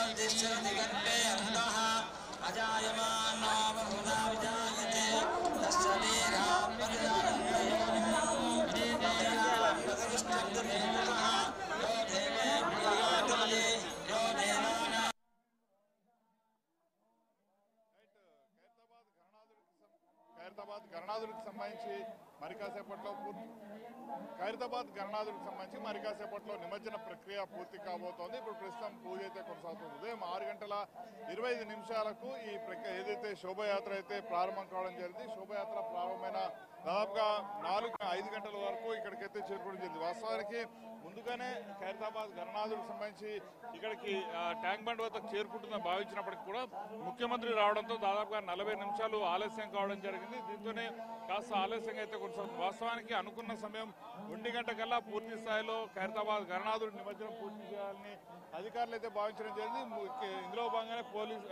ఖైరతాబాద్ గణనాథుడికి సంబంధించి మరి కాసేపట్లో నిమజ్జన ప్రక్రియ పూర్తి కాబోతోంది. ఇప్పుడు ప్రస్తుతం పూజ అయితే కొనసాగుతుంది. ఉదయం 6:25 ఈ ప్రక్రియ ఏదైతే శోభయాత్ర అయితే ప్రారంభం కావడం జరిగింది. శోభయాత్ర ప్రారంభమైన దాదాపుగా 4-5 గంటల వరకు ఇక్కడికైతే చేరుకోవడం జరిగింది. వాస్తవానికి ముందుగానే ఖైరతాబాద్ గణనాథుడికి సంబంధించి ఇక్కడికి ట్యాంక్ బండ్ వద్దకు చేరుకుంటుందని భావించినప్పటికీ కూడా ముఖ్యమంత్రి రావడంతో దాదాపుగా 40 నిమిషాలు ఆలస్యం కావడం జరిగింది. దీంతోనే కాస్త ఆలస్యంగా అయితే కొనసాగుతుంది. వాస్తవానికి అనుకున్న సమయం 1 గంట కల్లా పూర్తి స్థాయిలో ఖైరతాబాద్ గణనాథుడి నిమజ్జనం పూర్తి చేయాలని అధికారులు అయితే భావించడం జరిగింది. ఇందులో భాగంగానే పోలీస్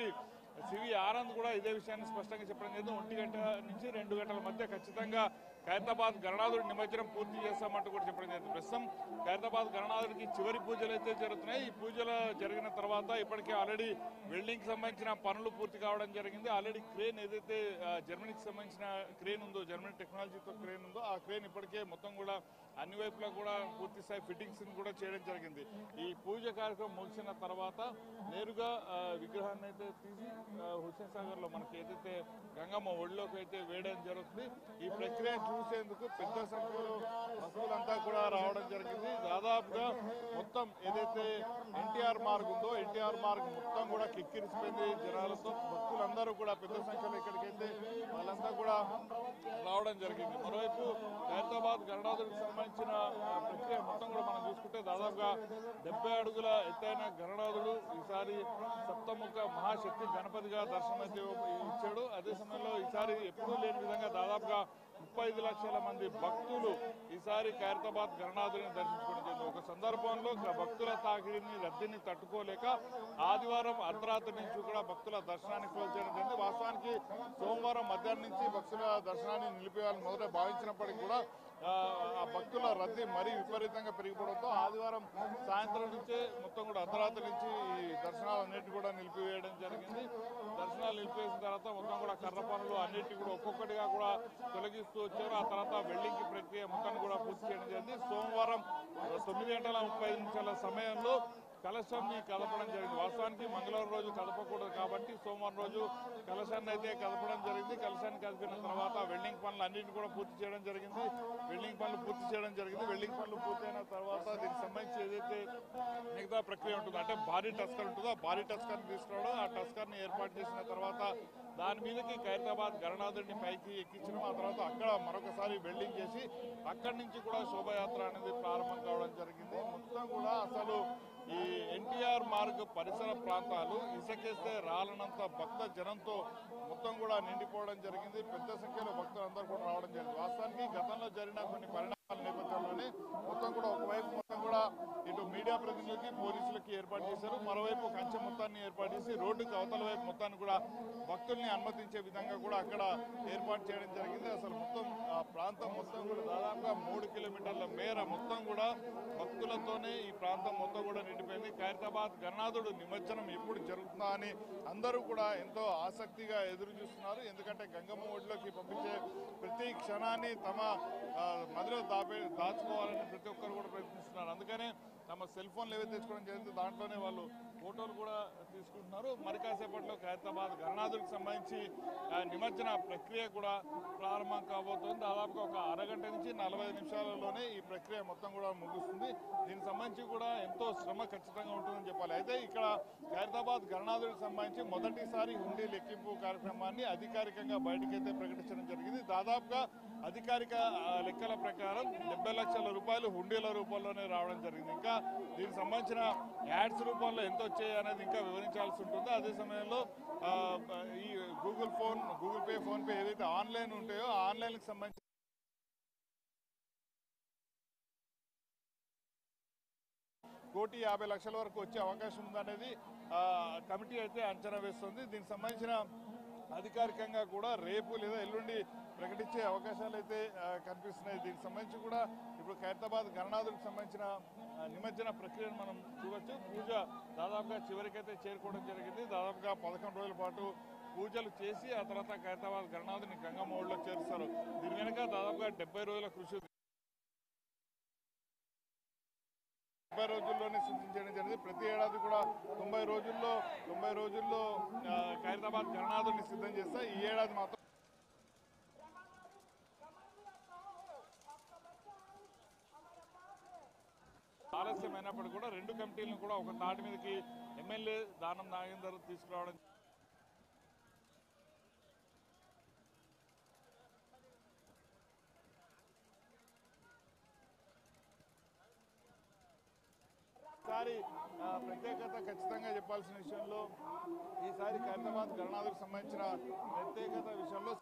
సివి ఆనంద్ కూడా ఇదే విషయాన్ని స్పష్టంగా చెప్పడం జరిగింది. 1 గంట నుంచి 2 గంటల మధ్య ఖచ్చితంగా ఖైరతాబాద్ గణనాథుడి నిమజ్జనం పూర్తి చేస్తామంటూ కూడా చెప్పడం జరిగింది. ప్రస్తుతం ఖైరతాబాద్ గణనాథుడికి చివరి పూజలు అయితే జరుగుతున్నాయి. ఈ పూజలు జరిగిన తర్వాత ఇప్పటికే ఆల్రెడీ వెల్డింగ్ సంబంధించిన పనులు పూర్తి కావడం జరిగింది. ఆల్రెడీ క్రేన్ ఏదైతే జర్మనీకి సంబంధించిన క్రేన్ ఉందో, జర్మనీ టెక్నాలజీతో క్రేన్ ఉందో, ఆ క్రేన్ ఇప్పటికే మొత్తం కూడా అన్ని వైపులా కూడా పూర్తి స్థాయి ఫిట్టింగ్స్ కూడా చేయడం జరిగింది. ఈ పూజ కార్యక్రమం ముగిసిన తర్వాత నేరుగా విగ్రహాన్ని అయితే తీసి హుస్సేన్ సాగర్ లో మనకి ఏదైతే గంగమ్మ ఒడిలోకి అయితే వేయడం జరుగుతుంది. ఈ ప్రక్రియ చూసేందుకు పెద్ద సంఖ్యలో భక్తులంతా కూడా రావడం జరిగింది. దాదాపుగా మొత్తం ఏదైతే ఎన్టీఆర్ మార్గ్ ఉందో, ఎన్టీఆర్ మార్గ్ మొత్తం కూడా కిక్కిరిసిపోయింది జనాలతో. భక్తులందరూ కూడా పెద్ద సంఖ్యలో ఇక్కడికైతే వాళ్ళంతా కూడా రావడం జరిగింది. మరోవైపు ఖైరతాబాద్ గణనాథుడికి సంబంధించిన ప్రక్రియ మొత్తం కూడా మనం చూసుకుంటే దాదాపుగా 70 అడుగుల ఎత్తైన గణనాథుడు ఈసారి సప్తముఖ మహాశక్తి గణపతిగా దర్శనమైతే ఇచ్చాడు. అదే సమయంలో ఈసారి ఎప్పుడూ లేని విధంగా దాదాపుగా 35 లక్షల మంది భక్తులు ఈసారి ఖైరతాబాద్ గణనాథుడిని దర్శించుకోవడం జరిగింది. ఒక సందర్భంలో భక్తుల తాకిడిని రద్దీని తట్టుకోలేక ఆదివారం అర్ధరాత్రి నుంచి కూడా భక్తుల దర్శనానికి క్లోజ్ చేయడం జరిగింది. వాస్తవానికి సోమవారం మధ్యాహ్నం నుంచి భక్తుల దర్శనాన్ని నిలిపేయాలని మొదట భావించినప్పటికీ కూడా ఆ భక్తుల రద్దీ మరీ విపరీతంగా పెరిగిపోవడంతో ఆదివారం సాయంత్రం నుంచే మొత్తం కూడా అర్ధరాత్రి నుంచి ఈ దర్శనాలన్నిటి కూడా నిలిపివేయడం జరిగింది. దర్శనాలు నిలిపేసిన తర్వాత మొత్తం కూడా కర్ర పనులు అన్నిటి కూడా ఒక్కొక్కటిగా కూడా తొలగిస్తూ వచ్చారు. ఆ తర్వాత వెల్డింగ్ ప్రక్రియ మొత్తాన్ని కూడా పూర్తి చేయడం జరిగింది. సోమవారం 9:35 సమయంలో కలశాన్ని కదపడం జరిగింది. వాస్తవానికి మంగళవారం రోజు కదపకూడదు కాబట్టి సోమవారం రోజు కలశాన్ని అయితే కదపడం జరిగింది. కలశాన్ని కదిపిన తర్వాత వెల్డింగ్ పనులు అన్నింటినీ కూడా పూర్తి చేయడం జరిగింది. వెల్డింగ్ పనులు పూర్తయిన తర్వాత దీనికి సంబంధించి ఏదైతే మిగతా ప్రక్రియ ఉంటుందో, అంటే భారీ టస్కర్ ఉంటుందో ఆ భారీ టస్కర్ని తీసుకురావడం, ఆ టస్కర్ని ఏర్పాటు చేసిన తర్వాత దాని మీదకి ఖైరతాబాద్ గణనాథుడిని పైకి ఎక్కించడం, ఆ తర్వాత అక్కడ మరొకసారి వెల్డింగ్ చేసి అక్కడి నుంచి కూడా శోభయాత్ర అనేది ప్రారంభం కావడం జరిగింది. మొత్తం కూడా అసలు ఈ ఎన్టీఆర్ మార్గ్ పరిసర ప్రాంతాలు ఇసుకేస్తే రాలనంత భక్త జనంతో మొత్తం కూడా నిండిపోవడం జరిగింది. పెద్ద సంఖ్యలో భక్తులందరూ కూడా రావడం జరిగింది. వాస్తవానికి గతంలో జరిగిన కొన్ని పరిణామాల నేపథ్యంలోనే మొత్తం కూడా ఒకవైపు మొత్తం కూడా ఇటు మీడియా ప్రతినిధులకి పోలీసులకి ఏర్పాటు చేశారు. మరోవైపు కంచె మొత్తాన్ని ఏర్పాటు చేసి రోడ్డుకి అవతల వైపు మొత్తాన్ని కూడా భక్తుల్ని అనుమతించే విధంగా కూడా అక్కడ ఏర్పాటు చేయడం జరిగింది. అసలు మొత్తం ఆ ప్రాంతం మొత్తం కూడా దాదాపుగా 3 కిలోమీటర్ల మేర మొత్తం కూడా భక్తులతోనే ఈ ప్రాంతం మొత్తం కూడా నిండిపోయింది. ఖైరతాబాద్ గణనాథుడు నిమజ్జనం ఎప్పుడు జరుగుతుందా అని అందరూ కూడా ఎంతో ఆసక్తిగా ఎదురు చూస్తున్నారు. ఎందుకంటే గంగమ్మ ఒడిలోకి పంపించే ప్రతి క్షణాన్ని తమ మదిలో దాచుకోవాలని ప్రతి ఒక్కరు కూడా ప్రయత్నిస్తున్నారు. అందుకనే తమ సెల్ ఫోన్లు ఏవైతే తెచ్చుకోవడం జరిగింది దాంట్లోనే వాళ్ళు ఫోటోలు కూడా తీసుకుంటున్నారు. మరి కాసేపట్లో ఖైరతాబాద్ గణనాథుడికి సంబంధించి నిమజ్జన ప్రక్రియ కూడా ప్రారంభం కాబోతుంది. దాదాపుగా ఒక అరగంట నుంచి 45 నిమిషాలలోనే ఈ ప్రక్రియ మొత్తం కూడా ముగుస్తుంది. దీనికి సంబంధించి కూడా ఎంతో శ్రమ ఖచ్చితంగా ఉంటుందని చెప్పాలి. అయితే ఇక్కడ ఖైరతాబాద్ గణనాథుడికి సంబంధించి మొదటిసారి హుండీ లెక్కింపు కార్యక్రమాన్ని అధికారికంగా బయటకైతే ప్రకటించడం జరిగింది. దాదాపుగా అధికారిక లెక్కల ప్రకారం 70 లక్షల రూపాయలు హుండీల రూపంలోనే రావడం జరిగింది. ఇంకా దీనికి సంబంధించిన యాడ్స్ రూపంలో ఎంత వచ్చాయి అనేది ఇంకా వివరించాల్సి ఉంటుంది. అదే సమయంలో ఈ గూగుల్ పే, ఫోన్ పే ఏదైతే ఆన్లైన్ ఉంటాయో ఆ ఆన్లైన్కి సంబంధించి 1,50,00,000 వరకు వచ్చే అవకాశం ఉందనేది కమిటీ అయితే అంచనా వేస్తుంది. దీనికి సంబంధించిన అధికారికంగా కూడా రేపు లేదా ఎల్లుండి ప్రకటించే అవకాశాలు అయితే కనిపిస్తున్నాయి. దీనికి సంబంధించి కూడా ఇప్పుడు ఖైరతాబాద్ గణనాథుడికి సంబంధించిన నిమజ్జన ప్రక్రియను మనం చూడొచ్చు. పూజ దాదాపుగా చివరికైతే చేరుకోవడం జరిగింది. దాదాపుగా 11 రోజుల పాటు పూజలు చేసి ఆ తర్వాత ఖైరతాబాద్ గణనాథుని గంగమ్మ ఒడిలో చేరుస్తారు. దీని వెనుక దాదాపుగా 70 రోజుల కృషి 90 రోజుల్లోనే సూచించడం జరిగింది. ప్రతి ఏడాది కూడా 90 రోజుల్లో ఖైరతాబాద్ గణనాథుడిని సిద్ధం చేస్తా. ఈ ఏడాది మాత్రం ఆలస్యమైనప్పటికీ కూడా 2 కమిటీలను కూడా ఒక తాటి మీదకి ఎమ్మెల్యే దానం నాగేందర్ తీసుకురావడం ఈసారి ప్రత్యేకత ఖచ్చితంగా చెప్పాల్సిన విషయంలో ఈసారి ఖైరతాబాద్ గణనాథుకు సంబంధించిన ప్రత్యేకత విషయంలో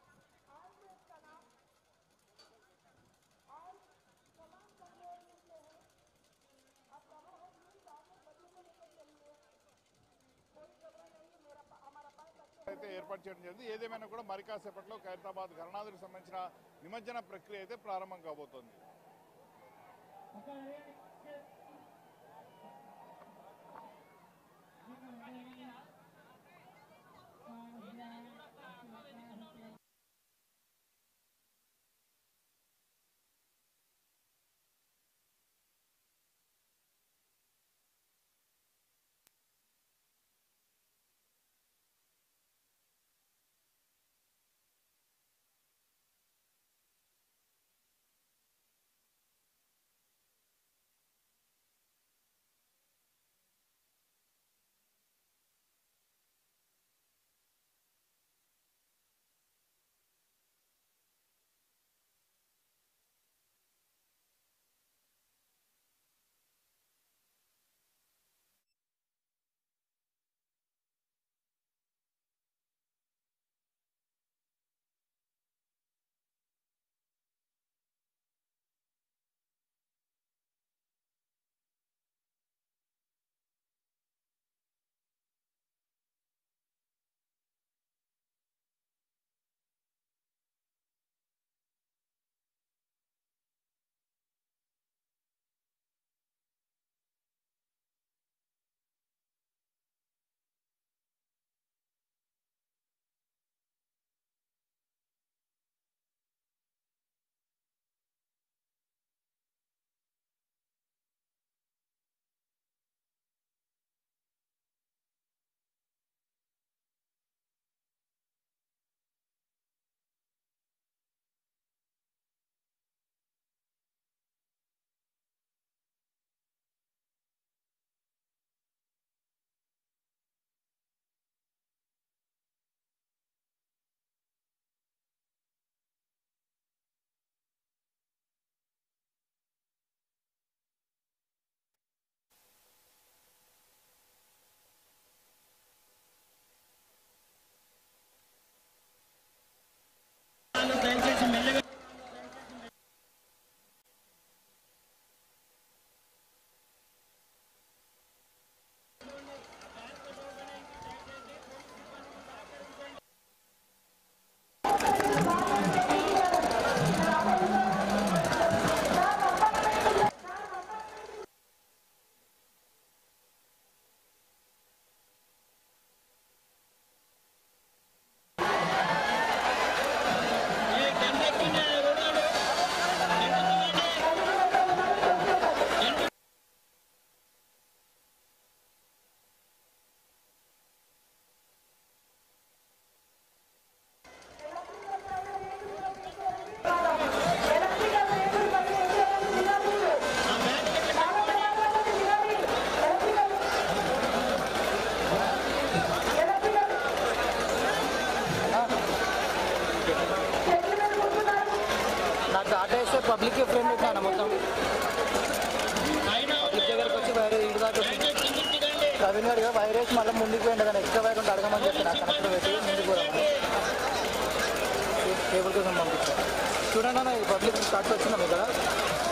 అయితే ఏర్పాటు చేయడం జరిగింది. ఏదేమైనా కూడా మరి కాసేపట్లో ఖైరతాబాద్ గణనాథుకు సంబంధించిన నిమజ్జన ప్రక్రియ అయితే ప్రారంభం కాబోతోంది. पब्लिक के फ्रेम में मोतम దగ్గరకు వచ్చి వైరస్ ఇంటి దాకా ప్రవీణ్ గారు వైరస్ మళ్ళీ ముందుకు పోయింది కానీ ఎక్స్ట్రా వైర్ ఉంటే అడగమని చెప్పి నాకు కనెక్టర్ పెట్టి ముందుకు పోదామని కేబుల్ కోసం పంపించాను. చూడండి అన్న పబ్లిక్ స్టార్ట్ వచ్చినాం ఇక్కడ